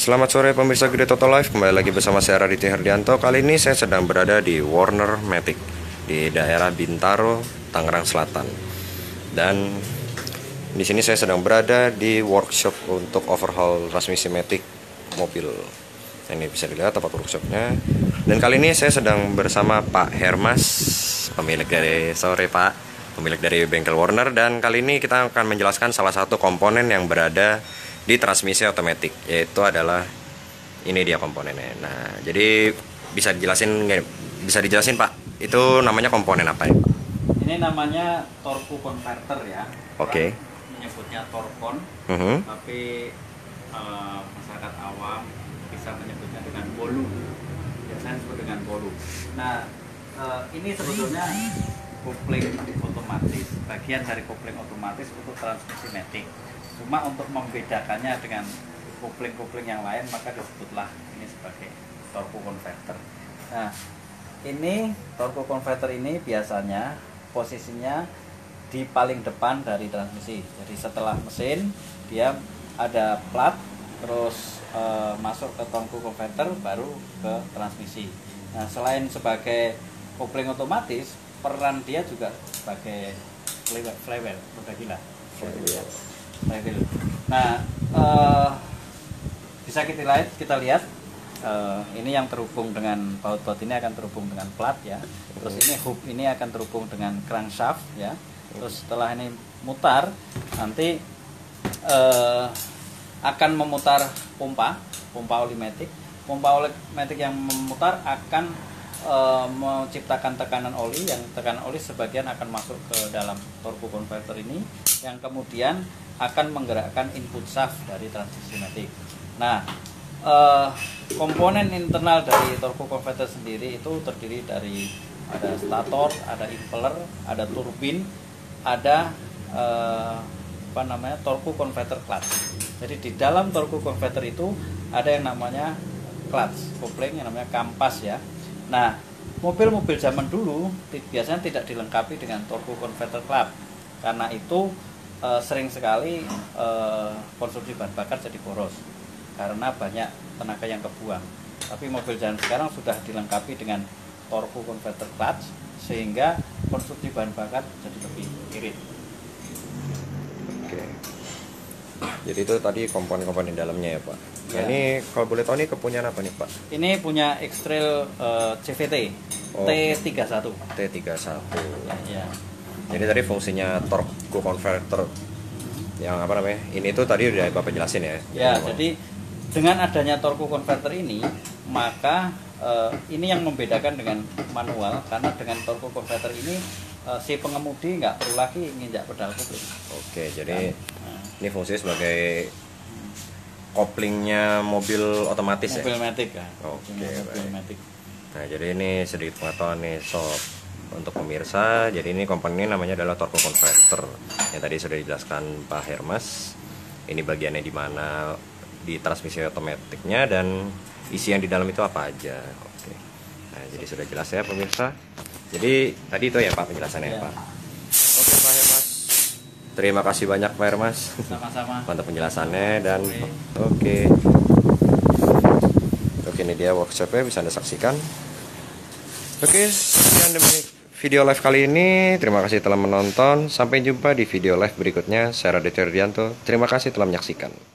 Selamat sore pemirsa Gede Toto Live, kembali lagi bersama saya Raditya Herdianto. Kali ini saya sedang berada di Warner Matic di daerah Bintaro, Tangerang Selatan. Dan di sini saya sedang berada di workshop untuk overhaul transmisi Matic mobil. Ini bisa dilihat tempat workshopnya. Dan kali ini saya sedang bersama Pak Hermas, pemilik dari bengkel Warner. Dan kali ini kita akan menjelaskan salah satu komponen yang berada di transmisi otomatis, yaitu adalah ini dia komponennya. Nah, jadi bisa dijelasin Pak, itu namanya komponen apa ya Pak? Ini namanya torque converter ya. Oke. Menyebutnya torcon, tapi masyarakat awam bisa menyebutnya dengan bolu. Biasanya disebut dengan bolu. Nah, ini sebetulnya kopling otomatis, bagian dari kopling otomatis untuk transmisi matic. Cuma untuk membedakannya dengan kopling-kopling yang lain, maka disebutlah ini sebagai torque converter. Nah, ini torque converter ini biasanya posisinya di paling depan dari transmisi. Jadi setelah mesin dia ada plat, terus masuk ke torque converter, baru ke transmisi. Nah, selain sebagai kopling otomatis, peran dia juga sebagai flywheel, roda gila. Nah, bisa kita lihat ini yang terhubung dengan baut-baut ini akan terhubung dengan plat ya. Terus ini hub ini akan terhubung dengan crankshaft ya. Terus setelah ini mutar, nanti akan memutar pompa oli matic. Pompa oli matic yang memutar akan menciptakan tekanan oli, yang tekanan oli sebagian akan masuk ke dalam torque converter ini, yang kemudian akan menggerakkan input shaft dari transmisi matic. Nah, komponen internal dari torque converter sendiri itu terdiri dari ada stator, ada impeller, ada turbin, ada torque converter clutch. Jadi di dalam torque converter itu ada yang namanya clutch kopling, yang namanya kampas ya. Nah, mobil-mobil zaman dulu biasanya tidak dilengkapi dengan torque converter clutch. Karena itu sering sekali konsumsi bahan bakar jadi boros karena banyak tenaga yang kebuang. Tapi mobil zaman sekarang sudah dilengkapi dengan torque converter clutch sehingga konsumsi bahan bakar jadi lebih irit. Oke. Jadi itu tadi komponen-komponen dalamnya ya Pak. Ya. Nah, ini kalau boleh tahu ini kepunyaan apa nih Pak? Ini punya X-Trail CVT T31. T31. Ya. Jadi tadi fungsinya torque converter yang apa namanya? Ini tuh tadi udah Bapak jelasin ya. Ya, jadi dengan adanya torque converter ini, maka ini yang membedakan dengan manual, karena dengan torque converter ini si pengemudi nggak perlu lagi nginjak pedal kopling. Oke, jadi ini fungsinya sebagai koplingnya mobil otomatis mobil ya? matic ya. Oke, mobil matic. Nah, jadi ini sedikit pengetahuan nih sob untuk pemirsa. Jadi ini komponen ini namanya adalah torque converter yang tadi sudah dijelaskan Pak Hermas. Ini bagiannya di mana di transmisi otomatiknya dan isi yang di dalam itu apa aja. Oke. Nah, jadi sudah jelas ya pemirsa. Jadi tadi itu ya Pak penjelasannya ya Pak. Oke Pak Hermas. Terima kasih banyak Pak Hermas. Sama-sama. Mantap penjelasannya dan oke. Oke, ini dia workshopnya, bisa Anda saksikan. Oke, sekian demi video live kali ini. Terima kasih telah menonton. Sampai jumpa di video live berikutnya. Saya Raditya Herdianto. Terima kasih telah menyaksikan.